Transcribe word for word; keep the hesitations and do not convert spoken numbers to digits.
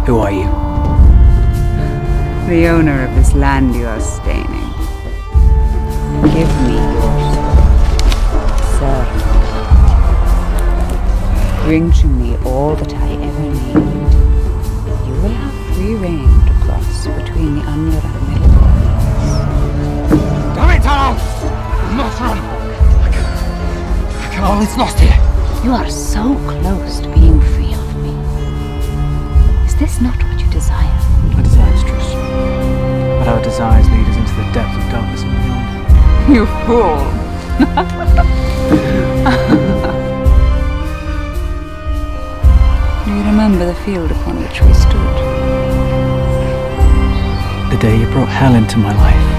Who are you? The owner of this land you are staining. Give me your sword. Bring to me all that I ever need. You will have free rein to cross between the Under and Middle Worlds. Damn it, Talos! Do not run! I can... I can all is lost here. You are so close to being free of me. Is this not what you desire? I desire truth. But our desires lead us into the depths of darkness and beyond. You fool! Do you remember the field upon which we stood? The day you brought hell into my life.